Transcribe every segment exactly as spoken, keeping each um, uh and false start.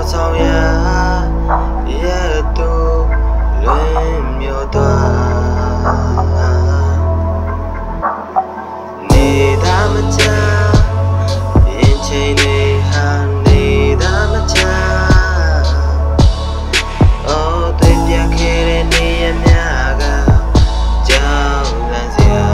ဆောင်ရရဲ့သူလွင်မြော်သွားနေတာမချရင်ချိန်တွေဟာနေတာမချအော်တွေ့ပြခဲ့တဲ့နေရများကကြောက်လန့်စရာ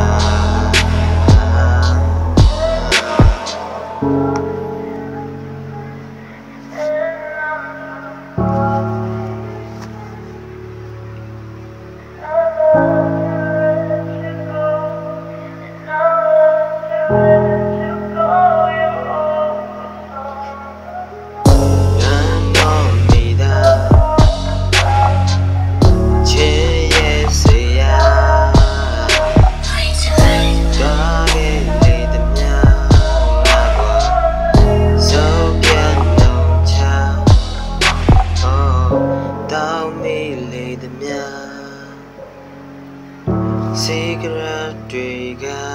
Cigarette တွေက